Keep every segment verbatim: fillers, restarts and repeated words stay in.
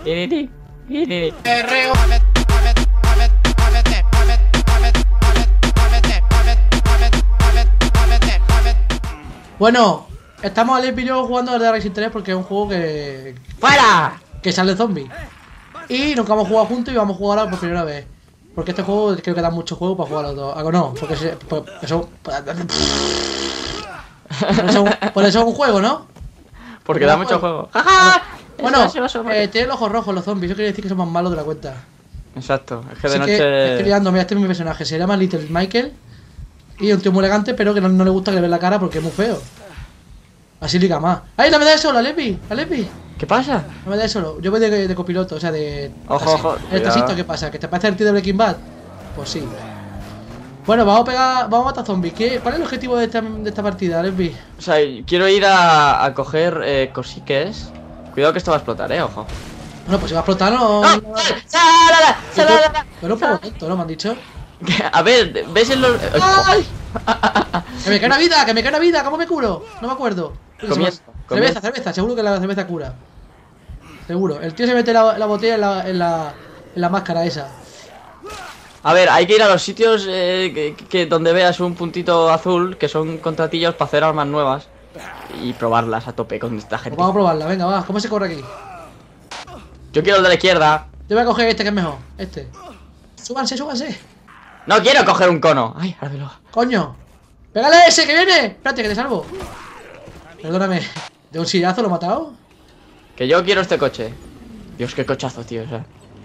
Bueno, estamos al y yo jugando al de Racing tres porque es un juego que... ¡Fuera! Que sale zombie. Y nunca hemos jugado juntos y vamos a jugar ahora por primera vez. Porque este juego creo que da mucho juego para jugar a los dos. Ah, no, porque se, por, eso, por, eso, por eso es un juego, ¿no? Porque da mucho juego. ¡Jaja! Bueno, eh, tiene los ojos rojos los zombies. Eso quiere decir que son más malos de la cuenta. Exacto, es que de Así noche... que estoy liando, mira, este es mi personaje. Se llama Little Michael. Y es un tío muy elegante, pero que no, no le gusta que le vean la cara porque es muy feo. Así liga más. ¡Ay, la medalla de solo, Alepi! ¡Alepi! ¿Qué pasa? La medalla de solo. Yo voy de, de copiloto, o sea, de... Ojo, ojo. ¿El tacito qué pasa? ¿Que te parece el tío de Breaking Bad? Pues sí. Bueno, vamos a pegar... Vamos a matar zombies. ¿Qué, ¿Cuál es el objetivo de esta, de esta partida, Alepi? O sea, quiero ir a, a coger eh, cosiques. Cuidado que esto va a explotar, eh, ojo. Bueno, pues si va a explotar, no... ¡No! ¡Salala! ¡Salala! Pero un poco tonto, ¿no? Me han dicho. A ver, ¿ves en los...? ¡Ay! ¡Que me cae una vida! ¡Que me cae una vida! ¿Cómo me curo? No me acuerdo. Comienza, Cerveza, cerveza. Seguro que la cerveza cura. Seguro. El tío se mete la, la botella en la, en, la, en la máscara esa. A ver, hay que ir a los sitios eh, que, que donde veas un puntito azul, que son contratillos para hacer armas nuevas. Y probarlas a tope con esta gente. Pues vamos a probarla, venga, va. ¿Cómo se corre aquí? Yo quiero el de la izquierda. Yo voy a coger este que es mejor. Este. Súbanse, súbanse. No quiero coger un cono. Ay, ahora me lo... Coño. ¡Pégale a ese que viene! Espérate, que te salvo. Perdóname. ¿De un sillazo lo he matado? Que yo quiero este coche. Dios, qué cochazo, tío, o sea.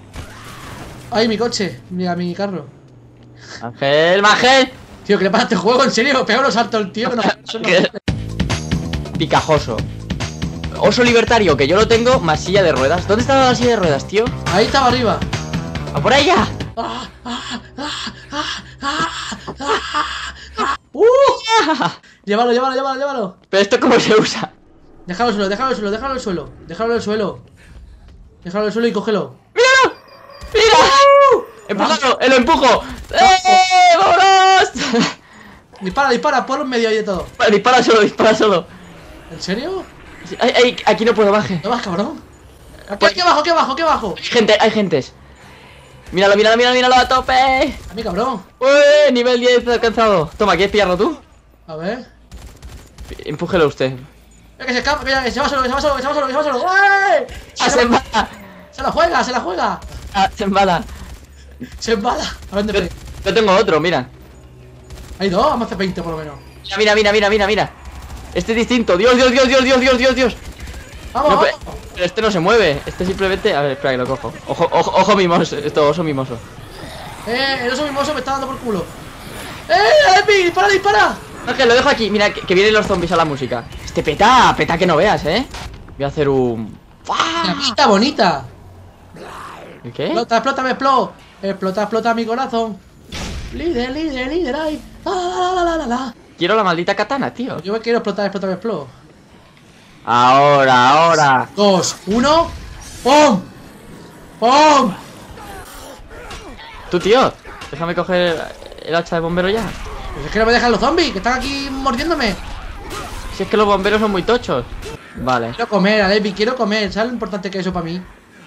¡Ay, mi coche! Mira, mi carro. Ángel, Ángel. Tío, ¿qué le pasa a este juego? ¿En serio? Pega unos saltos el tío que no... Eso no... Picajoso. Oso libertario, que yo lo tengo, más silla de ruedas. ¿Dónde está la silla de ruedas, tío? Ahí estaba arriba. ¡A por ella! Ah, ah, ah, ah, ah, ah, ah. ¡Uh! Llévalo, llévalo, llévalo, llévalo. ¿Pero esto cómo se usa? Déjalo al suelo, déjalo al suelo, déjalo al suelo. Déjalo al suelo. Déjalo al suelo y cógelo. ¡Míralo! ¡Mira! ¡Uh! ¡Empújalo! ¡Eh, lo empujo! ¡Eh! ¡Vámonos! Dispara, dispara, ponlo en medio ahí de todo. Vale, dispara solo, dispara solo. ¿En serio? Ay, ay, aquí no puedo, baje. ¿No vas, cabrón? Aquí, aquí abajo, aquí abajo, aquí abajo. Hay gente, hay gentes. Míralo, míralo, míralo, míralo a tope. A mí, cabrón. Uy, nivel diez alcanzado. Toma, ¿quieres pillarlo tú? A ver. Empújelo usted. Mira que se escapa, mira, que se va solo, que se va solo, que se va solo, que se va solo. ¡Uey! ¡Ah, se embala! Se la juega, se la juega. ¡Ah, se embala! Se embala. A ver, Yo, ¿dónde? yo tengo otro, mira. Hay dos, vamos a hacer veinte por lo menos. Mira, mira, mira, mira, mira. Este es distinto. Dios, Dios, Dios, Dios, Dios, Dios, Dios, Dios. Vamos, No, vamos. pero, pero este no se mueve. Este simplemente... A ver, espera que lo cojo. Ojo, ojo, ojo mimoso. Esto, oso mimoso. Eh, el oso mimoso me está dando por culo. ¡Eh, Epi! ¡Dispara, dispara! Ángel, lo dejo aquí. Mira, que, que vienen los zombies a la música. Este peta, peta que no veas, ¿eh? Voy a hacer un... ¡La pista bonita! ¿El qué? Explota, explota, me explota. Explota, explota mi corazón. Líder, líder, líder, ay. La, la, la, la, la, la. Quiero la maldita katana, tío. Yo quiero explotar, explotar, me explota. Ahora, ahora. Dos, uno. ¡Pum! ¡Pum! Tú, tío, déjame coger el hacha de bombero ya. Pues es que no me dejan los zombies, que están aquí mordiéndome. Si es que los bomberos son muy tochos. Vale. Quiero comer, Alepi, quiero comer. ¿Sabes lo importante que es eso para mí?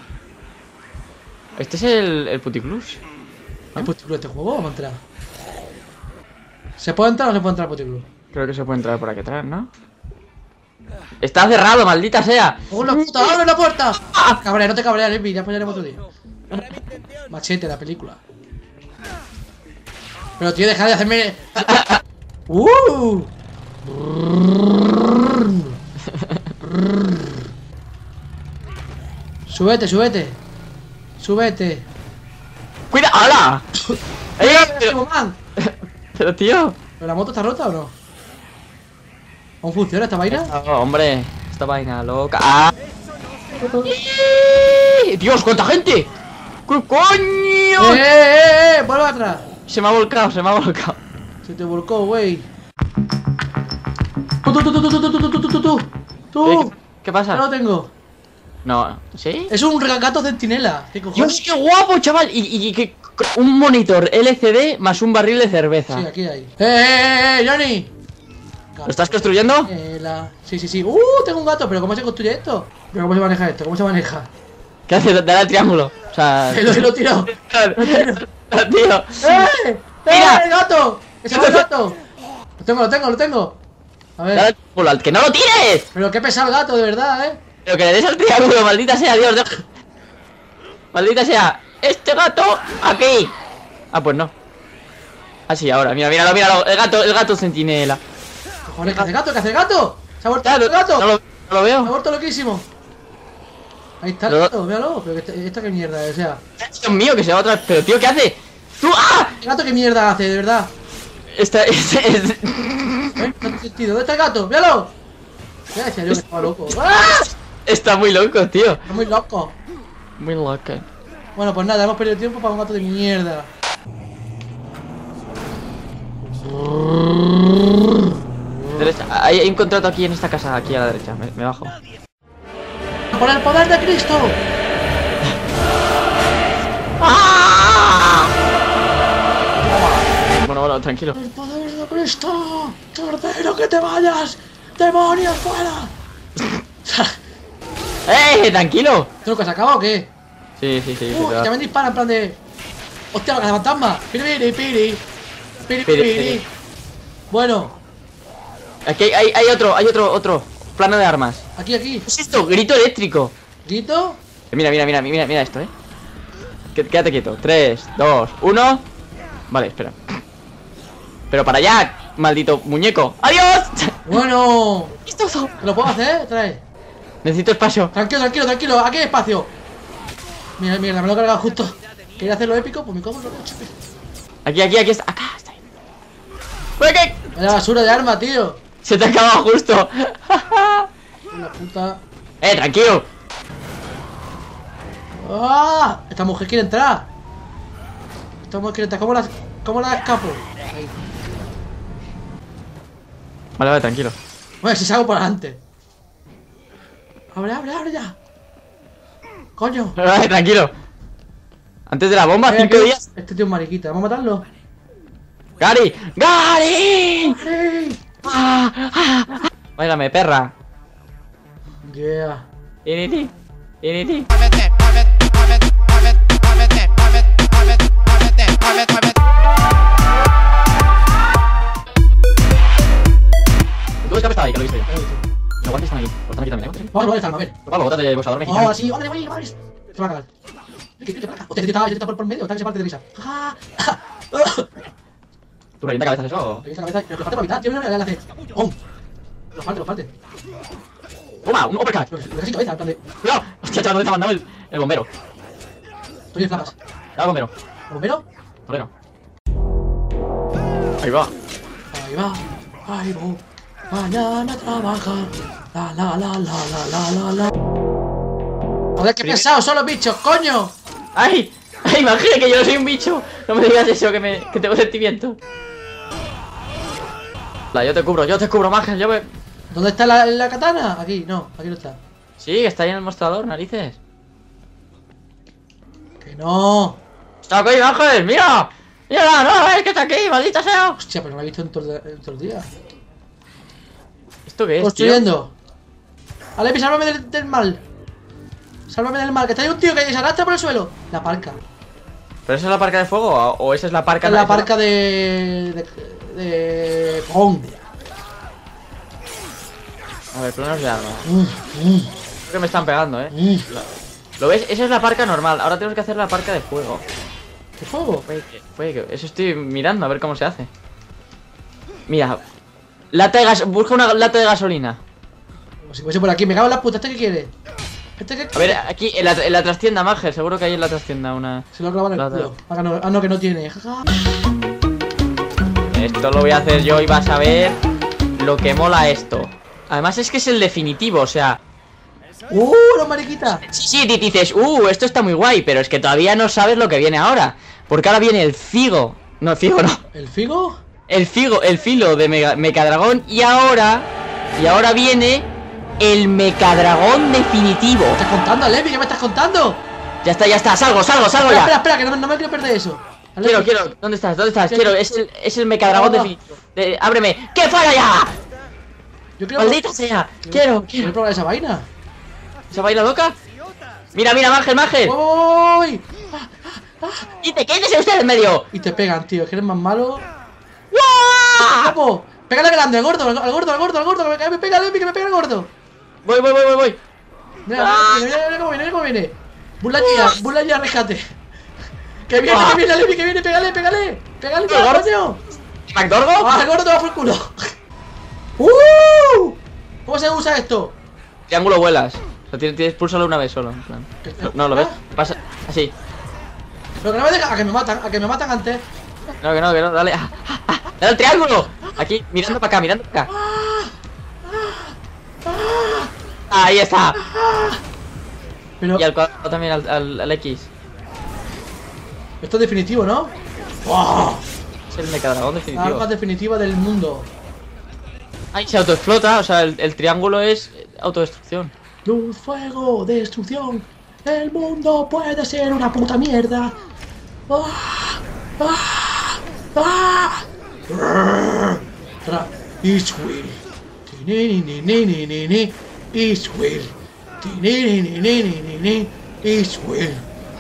Este es el, el puticlus. ¿Hay puticlub de este juego? Vamos a entrar. ¿Se puede entrar o no se puede entrar al puticlub? Creo que se puede entrar por aquí atrás, ¿no? Está cerrado, maldita sea. ¡Oh, la puta! ¡Abre la puerta! ¡Ah! Cabrea, no te cabreas, Alepi, ya apoyaremos otro día. Machete, la película. Pero tío, deja de hacerme... ¡Uh! Súbete, súbete. Súbete. ¡Cuida! ¡Hala! ¡Eh! Pero, man. Pero tío. ¿Pero la moto está rota o no? ¿Cómo funciona esta vaina? No, hombre, esta vaina loca. ¡Ah! ¡Dios, cuánta gente! ¿Qué coño? ¡Eh, eh, eh! ¡Vuelve atrás! Se me ha volcado, se me ha volcado. Se te volcó, güey. Tú, tú, tú, tú, tú, tú, tú, tú, tú, tú, tú. Tú. ¿Qué pasa? Ya lo tengo. No, ¿sí? Es un gato centinela. ¿Qué cojones? Dios, qué guapo, chaval. Y, y, y que un monitor L C D más un barril de cerveza. Sí, aquí hay. ¡Eh, eh, eh, Johnny! ¿Lo estás construyendo? Eh, la... Sí, sí, sí. ¡Uh! Tengo un gato, pero ¿cómo se construye esto? ¿Pero cómo se maneja esto? ¿Cómo se maneja? ¿Qué hace? Dale al triángulo. O sea. Lo, lo he tirado. Tío. ¡Eh! Mira. ¡Eh, el gato! ¡Que se va el gato! Lo tengo, lo tengo, lo tengo. A Dale ver. al triángulo, al que no lo tires. Pero qué pesa el gato, de verdad, eh. Pero que le des al triángulo, maldita sea, Dios. Dios. Maldita sea. Este gato, aquí. Ah, pues no. Ah, sí, ahora. Mira, míralo, míralo. El gato, el gato centinela. Cojones, ¿qué hace el gato? ¿Qué hace el gato? Se ha vuelto Claro, el gato. No lo, no lo Se ha veo. vuelto loquísimo. Ahí está el Pero- gato, míralo. Pero que este- esta qué mierda es, o sea. Dios mío, que se va otra vez. Pero, tío, ¿qué hace? ¡Tú! ¡Ah! ¿El gato qué mierda hace, de verdad? Esta es. es... ¿Eh? No tiene sentido. ¿Dónde está el gato? ¡Míralo! Ya decía yo que estaba loco. ¡Ah! Está muy loco, tío. Está muy loco. Muy loco. Bueno, pues nada, hemos perdido tiempo para un gato de mierda. Derecha. Hay, hay un contrato aquí en esta casa, aquí a la derecha. Me, me bajo. ¡Por el poder de Cristo! ¡Ah! Bueno, bueno, tranquilo. ¡El poder de Cristo! ¡Cordero, que te vayas! ¡Demonios, fuera! ¡Eh! Tranquilo. ¿Tú que se acaba o qué? Sí, sí, sí. ¡Uh! se te va. Ya me disparan en plan de. ¡Hostia, la casa fantasma! ¡Piri, piri, piri! ¡Piri, Piri, piri! piri. Bueno, Aquí hay, hay, hay otro, hay otro, otro. Plano de armas. aquí, aquí. ¿Qué es esto? Grito eléctrico. ¿Grito? Mira, mira, mira, mira, mira esto, eh. Qué- Quédate quieto. tres, dos, uno. Vale, espera. Pero para allá, maldito muñeco. ¡Adiós! Bueno. Esto es- ¿Que lo puedo hacer? Trae. Necesito espacio. Tranquilo, tranquilo, tranquilo. Aquí hay espacio. Mira, mierda, me lo he cargado justo. Quería hacerlo épico, pues me como lo hecho. Aquí, aquí, aquí está. Acá está. ¡Uy, qué! Vaya basura de arma, tío. Se te ha acabado justo. La puta. Eh, tranquilo. ¡Ah! Esta mujer quiere entrar. Esta mujer quiere entrar. ¿Cómo la, cómo la escapo? Ahí. Vale, vale, tranquilo. Bueno, si salgo por adelante. Abre, abre, abre ya. Coño. Vale, vale, tranquilo. Antes de la bomba, Eh, cinco aquí- días. Este tío es mariquita. ¿Vamos a matarlo? ¡Gary! ¡Gary! ¡Sí! ¡Ah! ¡Ah! ¡Ah! Báilame, perra. Yeah. Initi. Initi. ¿Tú escape estaba ahí? Que lo he visto yo. Los guantes están aquí. Los están aquí también, ¿eh? Vamos a probar esta arma, a ver. Pablo, botas de boxeador mexicano. Oh, sí, hombre, güey, vale. Se va a cagar. ¿Qué, qué, qué, hostia, este tío está, este está por, por medio, está que se parte de risa. ¡Ah! ¿Tú revienta cabezas eso o...? Le quita la cabeza, pero que parte por mitad, tío, mira, mira, le hace. ¡Pum! Lo parte, lo parte. ¡Toma! ¡Un uppercut! Lo lo casi cabeza, en plan de. ¡Cuidado! ¡Hostia, chaval! ¿Dónde está mandando el, el bombero? Estoy en flamas. ¡Dale, bombero! ¿El bombero? Torero. Ahí va. Ahí va, ahí va. Mañana a trabajar. La la la la la la la la. Joder, qué Primero- pesados son los bichos, coño. ¡Ay! ¡Ay, imagina que yo no soy un bicho! No me digas eso, que, me, que tengo sentimientos. La, yo te cubro, yo te cubro, Magen, yo me... ¿Dónde está la, la katana? Aquí, no, aquí no está. Sí, que está ahí en el mostrador, narices. Que no. ¡Está aquí, Magen! ¡Mira! ¡Mira! ¡No! ¡Es que está aquí, maldita sea! Hostia, pero no la he visto en todo, el- en todo el día. ¿Esto qué es, tío? Construyendo. Alepi, sálvame del, del mal. Sálvame del mal, que está ahí un tío que se arrastra por el suelo. La parca. ¿Pero esa es la parca de fuego o, o esa es la parca Es la de... parca de. de. de. Pong. A ver, planos de armas. Mm, mm, Creo que me están pegando, ¿eh? mm. ¿Lo ves? Esa es la parca normal. Ahora tenemos que hacer la parca de fuego. ¿Qué fuego? Puede que- puede que- Eso estoy mirando a ver cómo se hace. Mira. Lata de gas... Busca una lata de gasolina. Como si fuese por aquí, me cago en la puta. ¿Este qué quiere? ¿Este qué A ver, aquí en la, en la trastienda, Mager. Seguro que hay en la trastienda una... Se lo clavan en el Lata. culo. Ah, no, ah, no, que no tiene. Jaja. Esto lo voy a hacer yo y vas a ver lo que mola esto. Además es que es el definitivo, o sea... ¡Uh, los mariquitas! Sí, sí, te dices, uh, esto está muy guay, pero es que todavía no sabes lo que viene ahora. Porque ahora viene el figo. No, el figo no. ¿El figo? El figo, el filo de Mega, Mecadragón. Y ahora... Y ahora viene el Mecadragón definitivo. ¿Me estás contando, Alepi? ¿Qué me estás contando? Ya está, ya está, salgo, salgo, salgo Espera, espera, ya. espera, que no, no me quiero perder eso. Alepi, Quiero, quiero, ¿dónde estás? ¿Dónde estás? ¿Qué? Quiero, es el, es el Mecadragón No, no. definitivo. De- ábreme. ¡Que fuera ya! Yo quiero, ¡Maldita sea! quiero, Quiero, quiero quiero. probar esa vaina. ¿Se va a ir la loca? Mira, mira, Mangel, Mangel. ¡Uy! Y te quédese usted en medio. Y te pegan, tío, que eres más malo. ¡Guau! ¡Capo! ¡Pégale al grande, al gordo, al gordo, al gordo, al gordo! ¡Que me pega, Levi, que me pega el gordo! Voy, voy, voy, voy, voy. Mira, ¡Ah! mira, mira, mira cómo viene, mira cómo viene. Bulla Bulla rescate. Que viene, ¡Ah! que viene, Levi, que viene, pégale, pégale. Pégale, ¿El gordo? coño. ¿McDorgo? ¡Ah, el gordo te va por el culo! ¡Uh! ¿Cómo se usa esto? Triángulo vuelas. Lo tienes, tienes pulsalo una vez solo. En plan. No, no, lo ves. Pasa así. Pero que no me deja, a que me matan, a que me matan antes. No, que no, que no, dale. Ah, ah, ah, dale al triángulo. Aquí, mirando para acá, mirando para acá. Ahí está. Pero Y al cuadrado también, al, al, al X. esto es definitivo, ¿no? ¡Wow! Es el mecadragón definitivo. Arma definitiva del mundo. Ahí se autoexplota, o sea, el, el triángulo es autodestrucción. Luz, fuego, destrucción. El mundo puede ser una puta mierda. ¡Ah! ¡Ah! ¡Ah! Ra- Israel. Tinininininininini. Israel. Tinininininininini. Israel.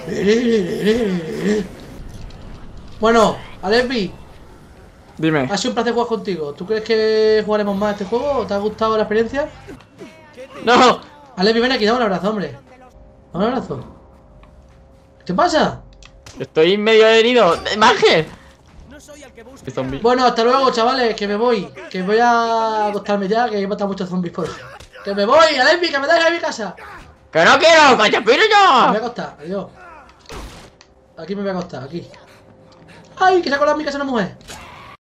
Bueno, Alepi, Dime. ha sido un placer jugar contigo. ¿Tú crees que jugaremos más este juego? ¿Te ha gustado la experiencia? ¡No! Alepi, ven aquí, dame un abrazo, hombre. Dame un abrazo. ¿Qué te pasa? Estoy medio herido. ¡Mangel! Soy zombie. Bueno, hasta luego, chavales, que me voy. Que voy a acostarme ya, que he matado muchos zombies por ahí. ¡Que me voy, Alepi, que me dejes a mi casa! ¡Que no quiero! ¡Que te piro Me voy yo! a acostar, adiós. Aquí me voy a acostar, aquí. ¡Ay, que se ha colado en mi casa una mujer!